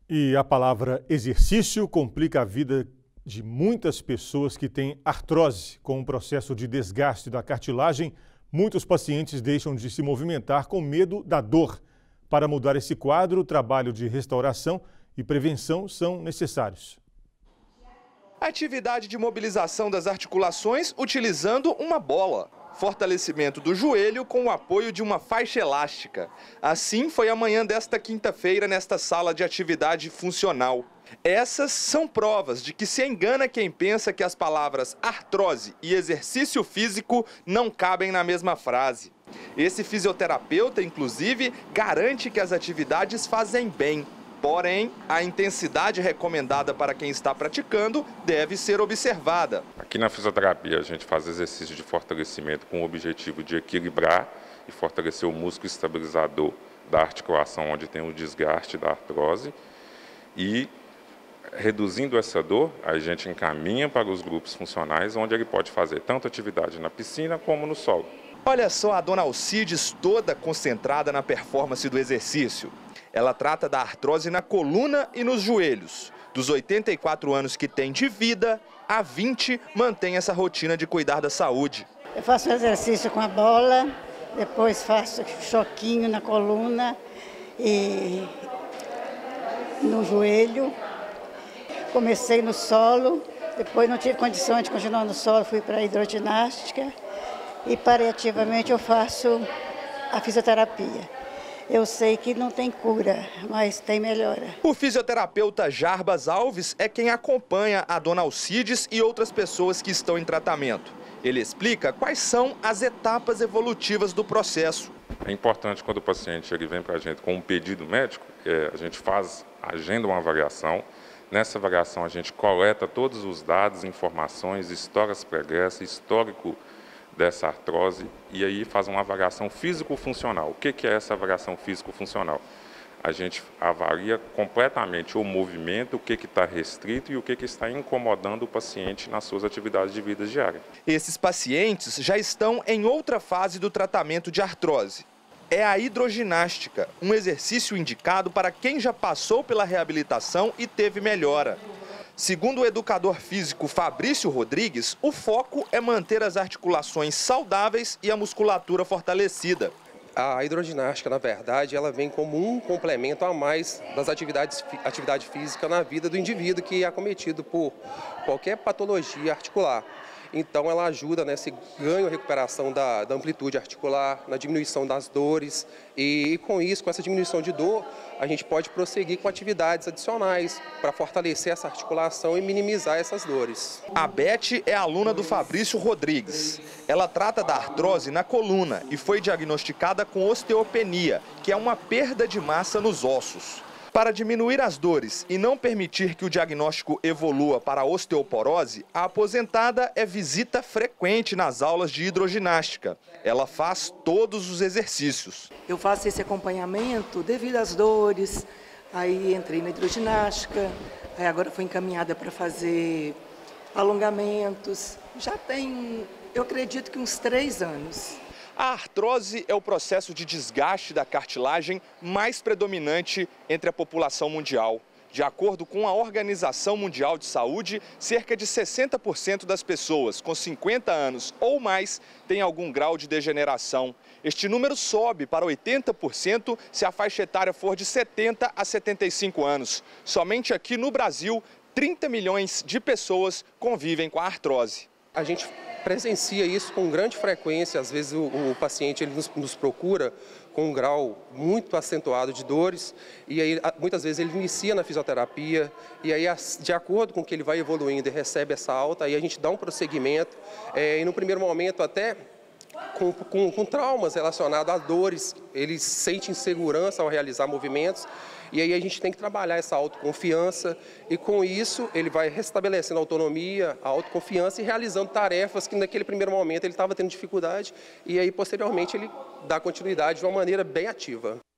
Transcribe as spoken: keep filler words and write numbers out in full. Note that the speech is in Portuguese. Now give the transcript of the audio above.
E a palavra exercício complica a vida de muitas pessoas que têm artrose. Com o processo de desgaste da cartilagem, muitos pacientes deixam de se movimentar com medo da dor. Para mudar esse quadro, o trabalho de restauração e prevenção são necessários. Atividade de mobilização das articulações utilizando uma bola. Fortalecimento do joelho com o apoio de uma faixa elástica. Assim foi a manhã desta quinta-feira nesta sala de atividade funcional. Essas são provas de que se engana quem pensa que as palavras artrose e exercício físico não cabem na mesma frase. Esse fisioterapeuta, inclusive, garante que as atividades fazem bem. Porém, a intensidade recomendada para quem está praticando deve ser observada. Aqui na fisioterapia a gente faz exercício de fortalecimento com o objetivo de equilibrar e fortalecer o músculo estabilizador da articulação onde tem o desgaste da artrose. E reduzindo essa dor, a gente encaminha para os grupos funcionais onde ele pode fazer tanto atividade na piscina como no solo. Olha só a dona Alcides toda concentrada na performance do exercício. Ela trata da artrose na coluna e nos joelhos. Dos oitenta e quatro anos que tem de vida, há vinte mantém essa rotina de cuidar da saúde. Eu faço exercício com a bola, depois faço choquinho na coluna e no joelho. Comecei no solo, depois não tive condições de continuar no solo, fui para a hidroginástica e paliativamente eu faço a fisioterapia. Eu sei que não tem cura, mas tem melhora. O fisioterapeuta Jarbas Alves é quem acompanha a dona Alcides e outras pessoas que estão em tratamento. Ele explica quais são as etapas evolutivas do processo. É importante quando o paciente ele vem para a gente com um pedido médico, é, a gente faz, agenda uma avaliação. Nessa avaliação a gente coleta todos os dados, informações, histórias pregressas, histórico dessa artrose e aí faz uma avaliação físico-funcional. O que que é essa avaliação físico-funcional? A gente avalia completamente o movimento, o que que está restrito e o que que está incomodando o paciente nas suas atividades de vida diária. Esses pacientes já estão em outra fase do tratamento de artrose. É a hidroginástica, um exercício indicado para quem já passou pela reabilitação e teve melhora. Segundo o educador físico Fabrício Rodrigues, o foco é manter as articulações saudáveis e a musculatura fortalecida. A hidroginástica, na verdade, ela vem como um complemento a mais das atividades atividade física na vida do indivíduo que é acometido por qualquer patologia articular. Então, ela ajuda nesse ganho e recuperação da, da amplitude articular, na diminuição das dores e, com isso, com essa diminuição de dor, a gente pode prosseguir com atividades adicionais para fortalecer essa articulação e minimizar essas dores. A Beth é aluna do Fabrício Rodrigues. Ela trata da artrose na coluna e foi diagnosticada com osteopenia, que é uma perda de massa nos ossos. Para diminuir as dores e não permitir que o diagnóstico evolua para a osteoporose, a aposentada é visita frequente nas aulas de hidroginástica. Ela faz todos os exercícios. Eu faço esse acompanhamento devido às dores, aí entrei na hidroginástica, aí agora fui encaminhada para fazer alongamentos. Já tem, eu acredito que uns três anos. A artrose é o processo de desgaste da cartilagem mais predominante entre a população mundial. De acordo com a Organização Mundial de Saúde, cerca de sessenta por cento das pessoas com cinquenta anos ou mais têm algum grau de degeneração. Este número sobe para oitenta por cento se a faixa etária for de setenta a setenta e cinco anos. Somente aqui no Brasil, trinta milhões de pessoas convivem com a artrose. A gente presencia isso com grande frequência, às vezes o, o paciente ele nos, nos procura com um grau muito acentuado de dores e aí muitas vezes ele inicia na fisioterapia e aí de acordo com que ele vai evoluindo e recebe essa alta, aí a gente dá um prosseguimento é, e no primeiro momento até com, com, com traumas relacionados a dores, ele sente insegurança ao realizar movimentos. E aí a gente tem que trabalhar essa autoconfiança e com isso ele vai restabelecendo a autonomia, a autoconfiança e realizando tarefas que naquele primeiro momento ele estava tendo dificuldade e aí posteriormente ele dá continuidade de uma maneira bem ativa.